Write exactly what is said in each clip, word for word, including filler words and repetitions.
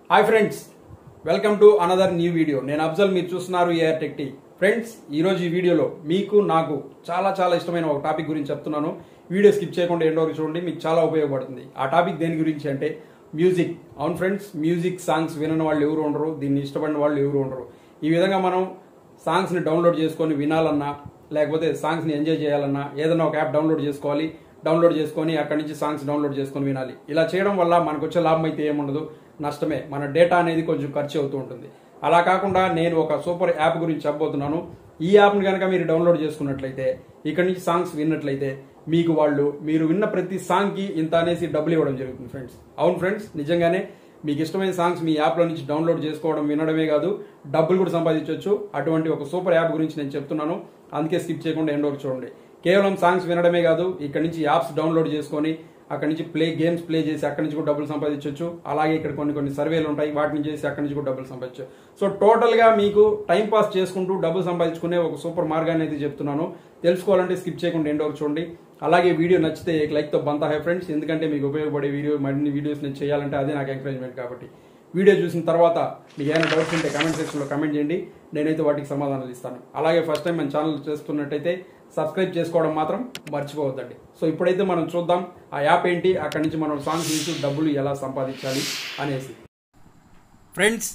Hi friends, welcome to another new video. నేను అఫ్జల్, మీరు చూస్తున్నారు ఏఆర్ టెక్ టీ. ఫ్రెండ్స్, ఈరోజు ఈ వీడియోలో మీకు నాకు చాలా చాలా ఇష్టమైన ఒక టాపిక్ గురించి చెప్తున్నాను. వీడియో స్కిప్ చేయకుండా ఎండ్ వరకు చూడండి, మీకు చాలా ఉపయోగపడుతుంది. ఆ టాపిక్ దేని గురించి అంటే మ్యూజిక్. అవును ఫ్రెండ్స్, మ్యూజిక్ సాంగ్స్ వినని వాళ్ళు ఎవరు ఉండరు, దీన్ని ఇష్టపడిన వాళ్ళు ఎవరు ఉండరు. ఈ విధంగా మనం సాంగ్స్ని డౌన్లోడ్ చేసుకొని వినాలన్నా, లేకపోతే సాంగ్స్ని ఎంజాయ్ చేయాలన్నా ఏదైనా ఒక యాప్ డౌన్లోడ్ చేసుకోవాలి. డౌన్లోడ్ చేసుకొని అక్కడి నుంచి సాంగ్స్ డౌన్లోడ్ చేసుకొని వినాలి. ఇలా చేయడం వల్ల మనకు వచ్చే లాభం అయితే ఏముండదు, నష్టమే. మన డేటా అనేది కొంచెం ఖర్చు అవుతూ ఉంటుంది. అలా కాకుండా నేను ఒక సూపర్ యాప్ గురించి చెప్పబోతున్నాను. ఈ యాప్ని కనుక మీరు డౌన్లోడ్ చేసుకున్నట్లయితే, ఇక్కడ నుంచి సాంగ్స్ విన్నట్లయితే మీకు వాళ్ళు మీరు విన్న ప్రతి సాంగ్కి ఇంత అనేసి డబ్బులు ఇవ్వడం జరుగుతుంది ఫ్రెండ్స్. అవును ఫ్రెండ్స్, నిజంగానే మీకు ఇష్టమైన సాంగ్స్ మీ యాప్లో నుంచి డౌన్లోడ్ చేసుకోవడం, వినడమే కాదు, డబ్బులు కూడా సంపాదించవచ్చు. అటువంటి ఒక సూపర్ యాప్ గురించి నేను చెప్తున్నాను. అందుకే స్కిప్ చేయకుండా ఎండ్ వరకు చూడండి. కేవలం సాంగ్స్ వినడమే కాదు, ఇక్కడ నుంచి యాప్స్ డౌన్లోడ్ చేసుకొని అక్కడి నుంచి ప్లే గేమ్స్ ప్లే చేసి అక్కడి నుంచి కూడా డబ్బులు సంపాదించవచ్చు. అలాగే ఇక్కడ కొన్ని కొన్ని సర్వేలు ఉంటాయి, వాటిని చేసి అక్కడి నుంచి కూడా డబ్బులు సంపాదించవచ్చు. సో టోటల్గా మీకు టైం పాస్ చేసుకుంటూ డబ్బులు సంపాదించుకునే ఒక సూపర్ మార్గాన్ని అయితే చెప్తున్నాను. తెలుసుకోవాలంటే స్కిప్ చేయకుండా ఎండ్ వరకు చూడండి. అలాగే వీడియో నచ్చితే ఒక లైక్తో బంతా హై ఫ్రెండ్స్, ఎందుకంటే మీకు ఉపయోగపడే వీడియో మరిన్ని వీడియోస్ నేను చేయాలంటే అదే నాకు ఎంకరేజ్మెంట్. కాబట్టి వీడియో చూసిన తర్వాత మీకు ఏమైనా డౌట్స్ ఉంటే కామెంట్ సెక్షన్లో కామెంట్ చేయండి, నేనైతే వాటికి సమాధానాలు ఇస్తాను. అలాగే ఫస్ట్ టైం మన ఛానల్ చేస్తున్నట్టయితే సబ్స్క్రైబ్ చేసుకోవడం మాత్రం మర్చిపోవద్దండి. సో ఇప్పుడైతే మనం చూద్దాం ఆ యాప్ ఏంటి, అక్కడి నుంచి మనం సాంగ్స్ నుంచి డబ్బులు ఎలా సంపాదించాలి అనేసి. ఫ్రెండ్స్,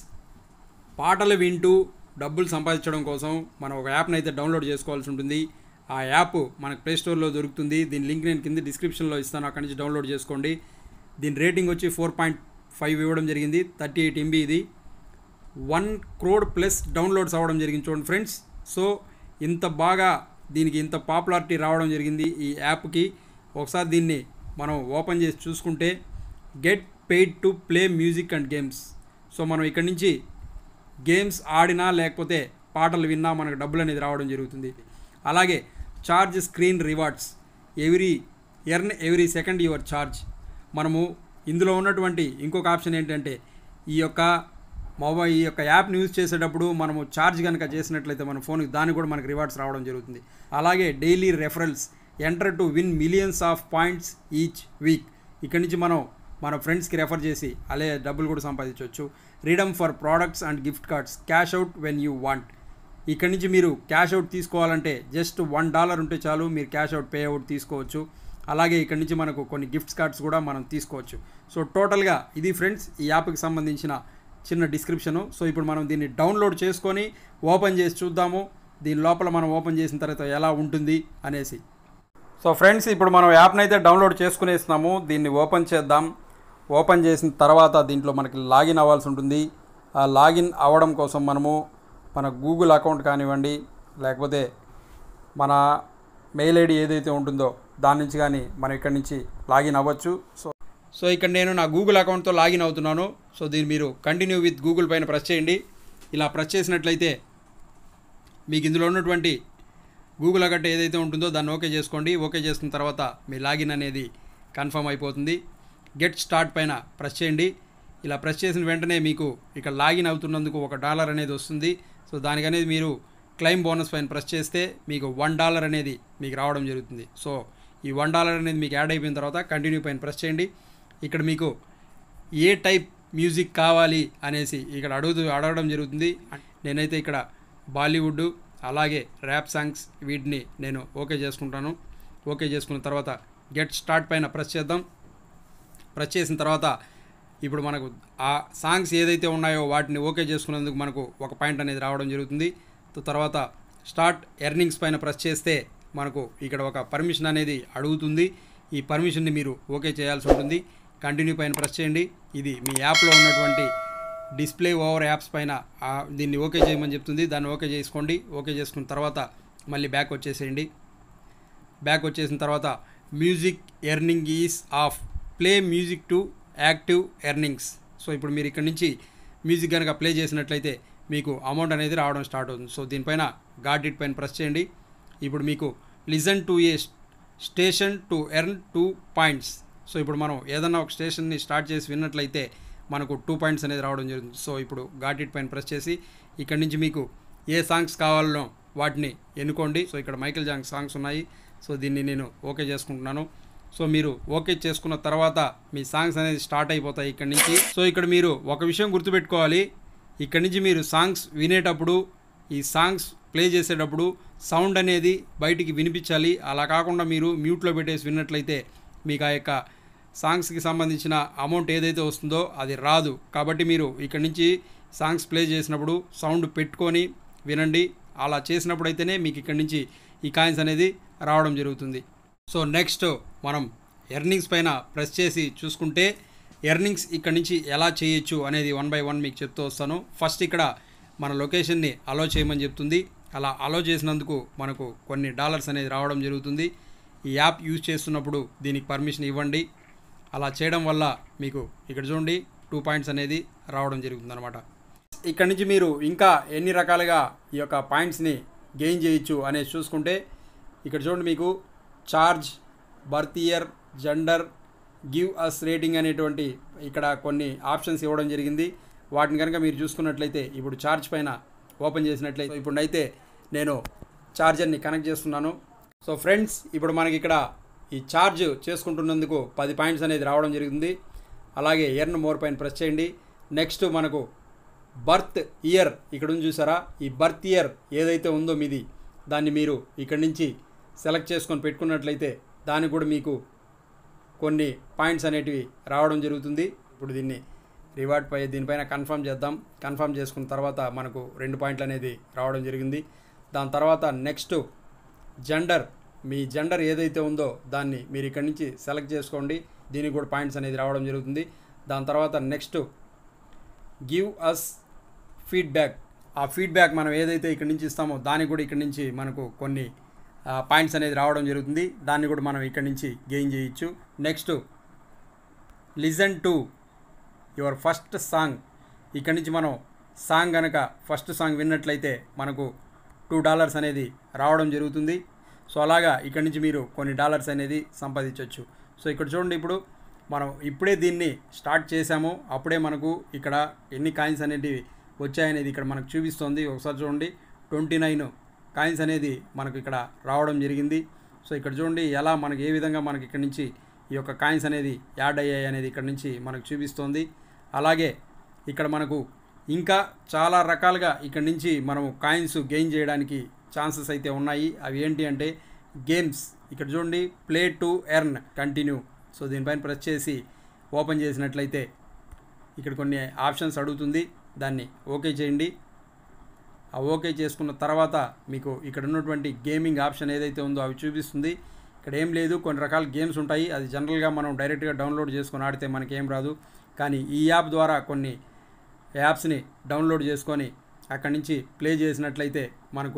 పాటలు వింటూ డబ్బులు సంపాదించడం కోసం మనం ఒక యాప్ని అయితే డౌన్లోడ్ చేసుకోవాల్సి ఉంటుంది. ఆ యాప్ మనకు ప్లే స్టోర్లో దొరుకుతుంది. దీని లింక్ నేను కింద డిస్క్రిప్షన్లో ఇస్తాను, అక్కడి నుంచి డౌన్లోడ్ చేసుకోండి. దీని రేటింగ్ వచ్చి ఫోర్ పాయింట్ ఫైవ్ ఇవ్వడం జరిగింది. థర్టీ ఎయిట్ ఎంబీ ఇది. వన్ క్రోడ్ ప్లస్ డౌన్లోడ్స్ అవ్వడం జరిగింది చూడండి ఫ్రెండ్స్. సో ఇంత బాగా దీనికి ఇంత పాపులారిటీ రావడం జరిగింది ఈ యాప్కి. ఒకసారి దీన్ని మనం ఓపెన్ చేసి చూసుకుంటే get paid to play music and games. So మనం ఇక్కడి నుంచి గేమ్స్ ఆడినా లేకపోతే పాటలు విన్నా మనకు డబ్బులు అనేది రావడం జరుగుతుంది. అలాగే charge screen rewards, every earn every second your charge. మనము ఇందులో ఉన్నటువంటి ఇంకొక ఆప్షన్ ఏంటంటే ఈ యొక్క మొబైల్ ఈ యొక్క యాప్ని యూజ్ చేసేటప్పుడు మనము ఛార్జ్ కనుక చేసినట్లయితే మన ఫోన్కి దానికి కూడా మనకు రివార్డ్స్ రావడం జరుగుతుంది. అలాగే daily referrals, enter to win millions of points each week. ఇక్కడి నుంచి మనం మన ఫ్రెండ్స్కి రెఫర్ చేసి అలాగే డబ్బులు కూడా సంపాదించవచ్చు. Redeem for products and gift cards, cash out when you want. ఇక్కడి నుంచి మీరు క్యాష్ అవుట్ తీసుకోవాలంటే జస్ట్ వన్ డాలర్ ఉంటే చాలు, మీరు క్యాష్ అవుట్ పే అవుట్ తీసుకోవచ్చు. అలాగే ఇక్కడి నుంచి మనకు కొన్ని గిఫ్ట్స్ కార్డ్స్ కూడా మనం తీసుకోవచ్చు. సో టోటల్గా ఇది ఫ్రెండ్స్ ఈ యాప్కి సంబంధించిన చిన్న డిస్క్రిప్షను. సో ఇప్పుడు మనం దీన్ని డౌన్లోడ్ చేసుకొని ఓపెన్ చేసి చూద్దాము, దీని లోపల మనం ఓపెన్ చేసిన తర్వాత ఎలా ఉంటుంది అనేసి. సో ఫ్రెండ్స్, ఇప్పుడు మనం యాప్ని అయితే డౌన్లోడ్ చేసుకునేస్తున్నాము. దీన్ని ఓపెన్ చేద్దాం. ఓపెన్ చేసిన తర్వాత దీంట్లో మనకి లాగిన్ అవ్వాల్సి ఉంటుంది. ఆ లాగిన్ అవ్వడం కోసం మనము మన గూగుల్ అకౌంట్ కానివ్వండి, లేకపోతే మన మెయిల్ ఐడి ఏదైతే ఉంటుందో దాని నుంచి కానీ మనం ఇక్కడి నుంచి లాగిన్ అవ్వచ్చు. సో సో ఇక్కడ నేను నా గూగుల్ అకౌంట్తో లాగిన్ అవుతున్నాను. సో దీన్ని మీరు కంటిన్యూ విత్ గూగుల్ పైన ప్రెస్ చేయండి. ఇలా ప్రెస్ చేసినట్లయితే మీకు ఇందులో ఉన్నటువంటి గూగుల్ అకౌంట్ ఏదైతే ఉంటుందో దాన్ని ఓకే చేసుకోండి. ఓకే చేసుకున్న తర్వాత మీ లాగిన్ అనేది కన్ఫర్మ్ అయిపోతుంది. గెట్ స్టార్ట్ పైన ప్రెస్ చేయండి. ఇలా ప్రెస్ చేసిన వెంటనే మీకు ఇక్కడ లాగిన్ అవుతున్నందుకు ఒక డాలర్ అనేది వస్తుంది. సో దానికనేది మీరు క్లెయిమ్ బోనస్ పైన ప్రెస్ చేస్తే మీకు వన్ డాలర్ అనేది మీకు రావడం జరుగుతుంది. సో ఈ వన్ డాలర్ అనేది మీకు యాడ్ అయిపోయిన తర్వాత కంటిన్యూ పైన ప్రెస్ చేయండి. ఇక్కడ మీకు ఏ టైప్ మ్యూజిక్ కావాలి అనేసి ఇక్కడ అడుగు అడగడం జరుగుతుంది. నేనైతే ఇక్కడ బాలీవుడ్ అలాగే ర్యాప్ సాంగ్స్ వీటిని నేను ఓకే చేసుకుంటాను. ఓకే చేసుకున్న తర్వాత గెట్ స్టార్ట్ పైన ప్రెస్ చేద్దాం. ప్రెస్ చేసిన తర్వాత ఇప్పుడు మనకు ఆ సాంగ్స్ ఏదైతే ఉన్నాయో వాటిని ఓకే చేసుకున్నందుకు మనకు ఒక పాయింట్ అనేది రావడం జరుగుతుంది. తర్వాత స్టార్ట్ ఎర్నింగ్స్ పైన ప్రెస్ చేస్తే మనకు ఇక్కడ ఒక పర్మిషన్ అనేది అడుగుతుంది. ఈ పర్మిషన్ని మీరు ఓకే చేయాల్సి ఉంటుంది. కంటిన్యూ పైన ప్రెస్ చేయండి. ఇది మీ యాప్లో ఉన్నటువంటి డిస్ప్లే ఓవర్ యాప్స్ పైన దీన్ని ఓకే చేయమని చెప్తుంది. దాన్ని ఓకే చేసుకోండి. ఓకే చేసుకున్న తర్వాత మళ్ళీ బ్యాక్ వచ్చేసేయండి. బ్యాక్ వచ్చేసిన తర్వాత music earning is off, play music to active earnings. So ఇప్పుడు మీరు ఇక్కడ నుంచి మ్యూజిక్ కనుక ప్లే చేసినట్లయితే మీకు అమౌంట్ అనేది రావడం స్టార్ట్ అవుతుంది. సో దీనిపైన గాట్ ఇట్ పైన ప్రెస్ చేయండి. ఇప్పుడు మీకు listen to a station to earn two points. So ఇప్పుడు మనం ఏదన్నా ఒక స్టేషన్ని స్టార్ట్ చేసి విన్నట్లయితే మనకు టూ పాయింట్స్ అనేది రావడం జరుగుతుంది. సో ఇప్పుడు గాట్ ఇట్ పైన ప్రెస్ చేసి ఇక్కడ నుంచి మీకు ఏ సాంగ్స్ కావాలనో వాటిని ఎన్నుకోండి. సో ఇక్కడ మైకేల్ జాక్సన్ సాంగ్స్ ఉన్నాయి. సో దీన్ని నేను ఓకే చేసుకుంటున్నాను. సో మీరు ఓకే చేసుకున్న తర్వాత మీ సాంగ్స్ అనేది స్టార్ట్ అయిపోతాయి ఇక్కడ నుంచి. సో ఇక్కడ మీరు ఒక విషయం గుర్తుపెట్టుకోవాలి, ఇక్కడ నుంచి మీరు సాంగ్స్ వినేటప్పుడు ఈ సాంగ్స్ ప్లే చేసేటప్పుడు సౌండ్ అనేది బయటికి వినిపించాలి. అలా కాకుండా మీరు మ్యూట్లో పెట్టేసి విన్నట్లయితే మీకు ఆ యొక్క సాంగ్స్కి సంబంధించిన అమౌంట్ ఏదైతే వస్తుందో అది రాదు. కాబట్టి మీరు ఇక్కడ నుంచి సాంగ్స్ ప్లే చేసినప్పుడు సౌండ్ పెట్టుకొని వినండి. అలా చేసినప్పుడు అయితేనే మీకు ఇక్కడ నుంచి ఈ కాయిన్స్ అనేది రావడం జరుగుతుంది. సో నెక్స్ట్ మనం ఎర్నింగ్స్ పైన ప్రెస్ చేసి చూసుకుంటే ఎర్నింగ్స్ ఇక్కడ నుంచి ఎలా చేయొచ్చు అనేది వన్ బై వన్ మీకు చెప్తూ వస్తాను. ఫస్ట్ ఇక్కడ మన లొకేషన్ని అలో చేయమని చెప్తుంది. అలా అలో చేసినందుకు మనకు కొన్ని డాలర్స్ అనేది రావడం జరుగుతుంది. ఈ యాప్ యూజ్ చేస్తున్నప్పుడు దీనికి పర్మిషన్ ఇవ్వండి. అలా చేయడం వల్ల మీకు ఇక్కడ చూడండి టూ పాయింట్స్ అనేది రావడం జరుగుతుంది అనమాట. ఇక్కడ నుంచి మీరు ఇంకా ఎన్ని రకాలుగా ఈ యొక్క పాయింట్స్ని గెయిన్ చేయొచ్చు అనేది చూసుకుంటే ఇక్కడ చూడండి మీకు charge, birth year, gender, give us rating అనేటువంటి ఇక్కడ కొన్ని ఆప్షన్స్ ఇవ్వడం జరిగింది. వాటిని కనుక మీరు చూసుకున్నట్లయితే ఇప్పుడు చార్జ్ పైన ఓపెన్ చేసినట్లయితే ఇప్పుడైతే నేను చార్జర్ని కనెక్ట్ చేస్తున్నాను. సో ఫ్రెండ్స్ ఇప్పుడు మనకి ఇక్కడ ఈ ఛార్జ్ చేసుకుంటున్నందుకు పది పాయింట్స్ అనేది రావడం జరుగుతుంది. అలాగే ఎర్న్ మోర్ పైన ప్రెస్ చేయండి. నెక్స్ట్ మనకు బర్త్ ఇయర్ ఇక్కడ ఉంది చూసారా, ఈ బర్త్ ఇయర్ ఏదైతే ఉందో మీది దాన్ని మీరు ఇక్కడ నుంచి సెలెక్ట్ చేసుకొని పెట్టుకున్నట్లయితే దానికి కూడా మీకు కొన్ని పాయింట్స్ అనేటివి రావడం జరుగుతుంది. ఇప్పుడు దీన్ని రివార్డ్ పై దీనిపైన కన్ఫర్మ్ చేద్దాం. కన్ఫర్మ్ చేసుకున్న తర్వాత మనకు రెండు పాయింట్లు అనేది రావడం జరిగింది. దాని తర్వాత నెక్స్ట్ జెండర్, మీ జెండర్ ఏదైతే ఉందో దాన్ని మీరు ఇక్కడి నుంచి సెలెక్ట్ చేసుకోండి. దీనికి కూడా పాయింట్స్ అనేది రావడం జరుగుతుంది. దాని తర్వాత నెక్స్ట్ గివ్ అస్ ఫీడ్బ్యాక్, ఆ ఫీడ్బ్యాక్ మనం ఏదైతే ఇక్కడి నుంచి ఇస్తామో దానికి కూడా ఇక్కడి నుంచి మనకు కొన్ని పాయింట్స్ అనేది రావడం జరుగుతుంది. దాన్ని కూడా మనం ఇక్కడి నుంచి గెయిన్ చేయొచ్చు. Next listen to your first song, ఇక్కడి నుంచి మనం సాంగ్ కనుక ఫస్ట్ సాంగ్ విన్నట్లయితే మనకు టూ డాలర్స్ అనేది రావడం జరుగుతుంది. సో అలాగా ఇక్కడి నుంచి మీరు కొన్ని డాలర్స్ అనేది సంపాదించవచ్చు. సో ఇక్కడ చూడండి ఇప్పుడు మనం ఇప్పుడే దీన్ని స్టార్ట్ చేసాము, అప్పుడే మనకు ఇక్కడ ఎన్ని కాయిన్స్ అనేటివి వచ్చాయనేది ఇక్కడ మనకు చూపిస్తుంది. ఒకసారి చూడండి ట్వంటీ నైన్ కాయిన్స్ అనేది మనకు ఇక్కడ రావడం జరిగింది. సో ఇక్కడ చూడండి ఎలా మనకి ఏ విధంగా మనకి ఇక్కడ నుంచి ఈ యొక్క కాయిన్స్ అనేది యాడ్ అయ్యాయి అనేది ఇక్కడ నుంచి మనకు చూపిస్తుంది. అలాగే ఇక్కడ మనకు ఇంకా చాలా రకాలుగా ఇక్కడ నుంచి మనము కాయిన్స్ గెయిన్ చేయడానికి ఛాన్సెస్ అయితే ఉన్నాయి. అవి ఏంటి అంటే గేమ్స్, ఇక్కడ చూడండి play to earn continue. So దీనిపైన ప్రెస్ చేసి ఓపెన్ చేసినట్లయితే ఇక్కడ కొన్ని ఆప్షన్స్ అడుగుతుంది, దాన్ని ఓకే చేయండి. ఆ ఓకే చేసుకున్న తర్వాత మీకు ఇక్కడ ఉన్నటువంటి గేమింగ్ ఆప్షన్ ఏదైతే ఉందో అవి చూపిస్తుంది. ఇక్కడ ఏం లేదు, కొన్ని రకాల గేమ్స్ ఉంటాయి, అది జనరల్గా మనం డైరెక్ట్గా డౌన్లోడ్ చేసుకొని ఆడితే మనకేం రాదు. కానీ ఈ యాప్ ద్వారా కొన్ని యాప్స్ని డౌన్లోడ్ చేసుకొని అక్కడి నుంచి ప్లే చేసినట్లయితే మనకు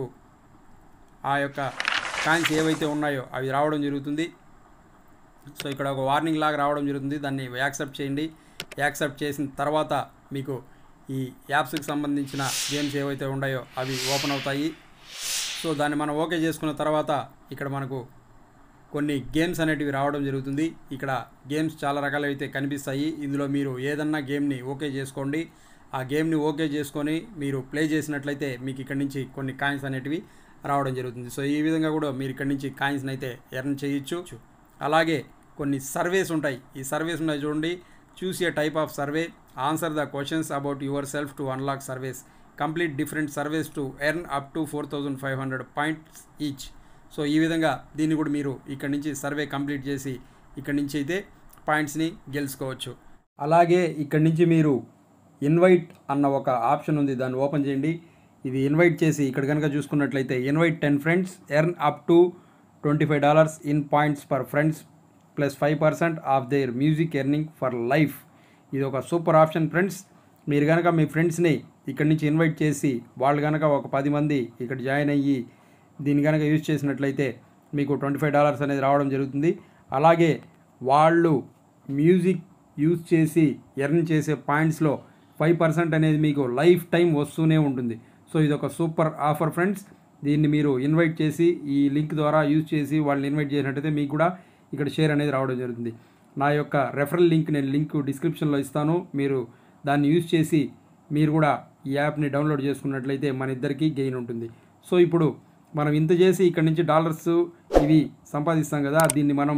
ఆ యొక్క కాయిన్స్ ఏవైతే ఉన్నాయో అవి రావడం జరుగుతుంది. సో ఇక్కడ ఒక వార్నింగ్ లాగా రావడం జరుగుతుంది, దాన్ని యాక్సెప్ట్ చేయండి. యాక్సెప్ట్ చేసిన తర్వాత మీకు ఈ యాప్స్కి సంబంధించిన గేమ్స్ ఏవైతే ఉన్నాయో అవి ఓపెన్ అవుతాయి. సో దాన్ని మనం ఓకే చేసుకున్న తర్వాత ఇక్కడ మనకు కొన్ని గేమ్స్ అనేటివి రావడం జరుగుతుంది. ఇక్కడ గేమ్స్ చాలా రకాలు అయితే కనిపిస్తాయి. ఇందులో మీరు ఏదన్నా గేమ్ని ఓకే చేసుకోండి. ఆ గేమ్ని ఓకే చేసుకొని మీరు ప్లే చేసినట్లయితే మీకు ఇక్కడ నుంచి కొన్ని కాయిన్స్ అనేటివి రావడం జరుగుతుంది. సో ఈ విధంగా కూడా మీరు ఇక్కడ నుంచి కాయిన్స్ని అయితే ఎర్న్ చేయొచ్చు. అలాగే కొన్ని సర్వేస్ ఉంటాయి, ఈ సర్వేస్ ఉన్నాయి చూడండి. Choose a type of survey, answer the questions about yourself to unlock surveys, complete different surveys to earn up to four thousand five hundred points each. So ఈ విధంగా దీన్ని కూడా మీరు ఇక్కడ నుంచి సర్వే కంప్లీట్ చేసి ఇక్కడ నుంచి అయితే పాయింట్స్ని గెలుచుకోవచ్చు. అలాగే ఇక్కడ నుంచి మీరు ఇన్వైట్ అన్న ఒక ఆప్షన్ ఉంది, దాన్ని ఓపెన్ చేయండి. ఇది ఇన్వైట్ చేసి ఇక్కడ కనుక చూసుకున్నట్లయితే invite ten friends, earn up to twenty five dollars in points per friends plus five percent of their music earning for life. ఇది ఒక సూపర్ ఆప్షన్ ఫ్రెండ్స్. మీరు కనుక మీ ఫ్రెండ్స్ని ఇక్కడి నుంచి ఇన్వైట్ చేసి వాళ్ళు కనుక ఒక పది మంది ఇక్కడ జాయిన్ అయ్యి దీన్ని కనుక యూజ్ చేసినట్లయితే మీకు ట్వంటీ ఫైవ్ డాలర్స్ అనేది రావడం జరుగుతుంది. అలాగే వాళ్ళు మ్యూజిక్ యూజ్ చేసి ఎర్న్ చేసే పాయింట్స్లో ఫైవ్ పర్సెంట్ అనేది మీకు లైఫ్ టైం వస్తూనే ఉంటుంది. సో ఇది ఒక సూపర్ ఆఫర్ ఫ్రెండ్స్. దీన్ని మీరు ఇన్వైట్ చేసి ఈ లింక్ ద్వారా యూజ్ చేసి వాళ్ళని ఇన్వైట్ చేసినట్టయితే మీకు కూడా ఇక్కడ షేర్ అనేది రావడం జరుగుతుంది. నా యొక్క రెఫరల్ లింక్ నేను లింక్ డిస్క్రిప్షన్లో ఇస్తాను, మీరు దాన్ని యూజ్ చేసి మీరు కూడా ఈ యాప్ని డౌన్లోడ్ చేసుకున్నట్లయితే మన ఇద్దరికీ గెయిన్ ఉంటుంది. సో ఇప్పుడు మనం ఇంత చేసి ఇక్కడ నుంచి డాలర్స్ ఇవి సంపాదిస్తాం కదా, దీన్ని మనం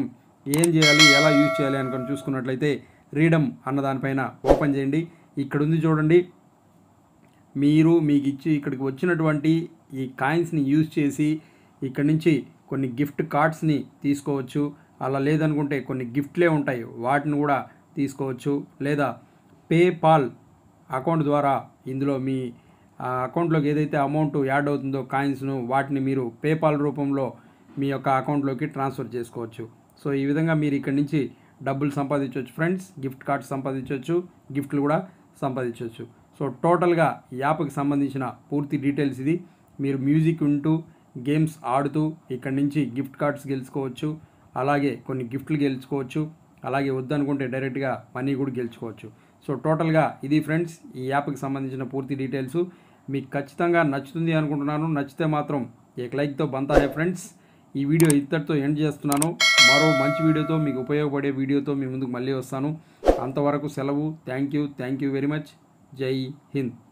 ఏం చేయాలి, ఎలా యూజ్ చేయాలి అనుకొని చూసుకున్నట్లయితే రీడమ్ అన్న దానిపైన ఓపెన్ చేయండి. ఇక్కడ ఉంది చూడండి, మీరు మీకు ఇచ్చి ఇక్కడికి వచ్చినటువంటి ఈ కాయిన్స్ని యూజ్ చేసి ఇక్కడ నుంచి కొన్ని గిఫ్ట్ కార్డ్స్ని తీసుకోవచ్చు. అలా లేదనుకుంటే కొన్ని గిఫ్ట్లే ఉంటాయి, వాటిని కూడా తీసుకోవచ్చు. లేదా పేపాల్ అకౌంట్ ద్వారా ఇందులో మీ అకౌంట్లోకి ఏదైతే అమౌంట్ యాడ్ అవుతుందో కాయిన్స్ను, వాటిని మీరు పేపాల్ రూపంలో మీ యొక్క అకౌంట్లోకి ట్రాన్స్ఫర్ చేసుకోవచ్చు. సో ఈ విధంగా మీరు ఇక్కడ నుంచి డబ్బులు సంపాదించవచ్చు ఫ్రెండ్స్. గిఫ్ట్ కార్డ్స్ సంపాదించవచ్చు, గిఫ్ట్లు కూడా సంపాదించవచ్చు. సో టోటల్గా ఈ యాప్కి సంబంధించిన పూర్తి డీటెయిల్స్ ఇది. మీరు మ్యూజిక్ వింటూ గేమ్స్ ఆడుతూ ఇక్కడ నుంచి గిఫ్ట్ కార్డ్స్ గెలుచుకోవచ్చు, అలాగే కొన్ని గిఫ్ట్లు గెలుచుకోవచ్చు, అలాగే వద్దనుకుంటే డైరెక్ట్గా మనీ కూడా గెలుచుకోవచ్చు. సో టోటల్గా ఇది ఫ్రెండ్స్ ఈ యాప్కి సంబంధించిన పూర్తి డీటెయిల్స్. మీకు ఖచ్చితంగా నచ్చుతుంది అనుకుంటున్నాను. నచ్చితే మాత్రం ఏక లైక్తో బంతాయే ఫ్రెండ్స్. ఈ వీడియో ఇంతటితో ఎండ్ చేస్తున్నాను. మరో మంచి వీడియోతో, మీకు ఉపయోగపడే వీడియోతో మీ ముందుకు మళ్ళీ వస్తాను. అంతవరకు సెలవు. Thank you thank you very much. జై హింద్.